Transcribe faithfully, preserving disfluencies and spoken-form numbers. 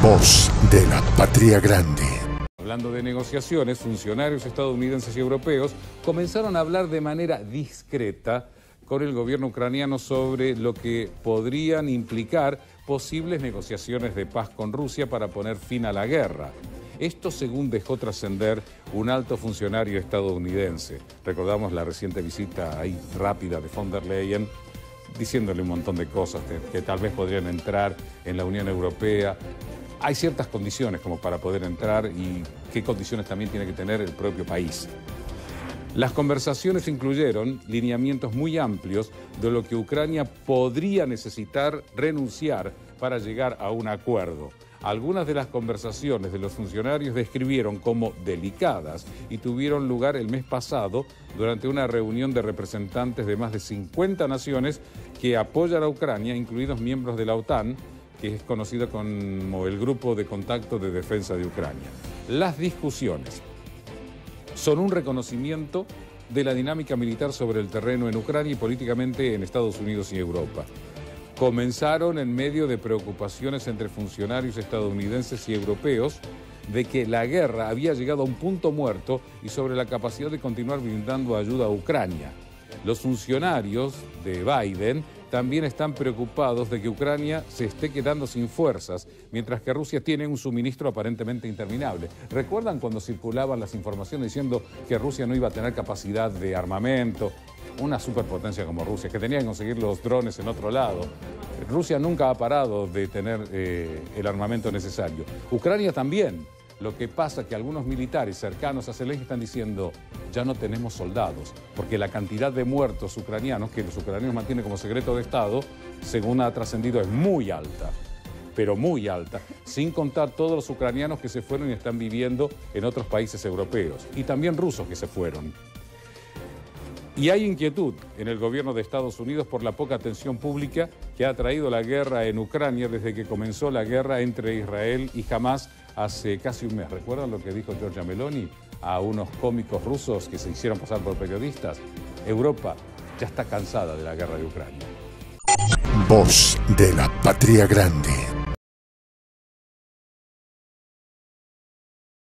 Voz de la Patria Grande. Hablando de negociaciones, funcionarios estadounidenses y europeos comenzaron a hablar de manera discreta con el gobierno ucraniano sobre lo que podrían implicar posibles negociaciones de paz con Rusia para poner fin a la guerra. Esto según dejó trascender un alto funcionario estadounidense. Recordamos la reciente visita ahí rápida de von der Leyen, diciéndole un montón de cosas que, que tal vez podrían entrar en la Unión Europea. Hay ciertas condiciones como para poder entrar y qué condiciones también tiene que tener el propio país. Las conversaciones incluyeron lineamientos muy amplios de lo que Ucrania podría necesitar renunciar para llegar a un acuerdo. Algunas de las conversaciones de los funcionarios describieron como delicadas y tuvieron lugar el mes pasado durante una reunión de representantes de más de cincuenta naciones que apoyan a Ucrania, incluidos miembros de la OTAN, que es conocido como el Grupo de Contacto de Defensa de Ucrania. Las discusiones son un reconocimiento de la dinámica militar sobre el terreno en Ucrania y políticamente en Estados Unidos y Europa. Comenzaron en medio de preocupaciones entre funcionarios estadounidenses y europeos de que la guerra había llegado a un punto muerto y sobre la capacidad de continuar brindando ayuda a Ucrania. Los funcionarios de Biden también están preocupados de que Ucrania se esté quedando sin fuerzas, mientras que Rusia tiene un suministro aparentemente interminable. ¿Recuerdan cuando circulaban las informaciones diciendo que Rusia no iba a tener capacidad de armamento? Una superpotencia como Rusia, que tenía que conseguir los drones en otro lado. Rusia nunca ha parado de tener eh, el armamento necesario. Ucrania también. Lo que pasa es que algunos militares cercanos a Zelensky están diciendo ya no tenemos soldados, porque la cantidad de muertos ucranianos que los ucranianos mantienen como secreto de Estado, según ha trascendido, es muy alta, pero muy alta, sin contar todos los ucranianos que se fueron y están viviendo en otros países europeos, y también rusos que se fueron. Y hay inquietud en el gobierno de Estados Unidos por la poca atención pública que ha traído la guerra en Ucrania desde que comenzó la guerra entre Israel y Hamás hace casi un mes. ¿Recuerdan lo que dijo Giorgia Meloni a unos cómicos rusos que se hicieron pasar por periodistas? Europa ya está cansada de la guerra de Ucrania. Voz de la Patria Grande.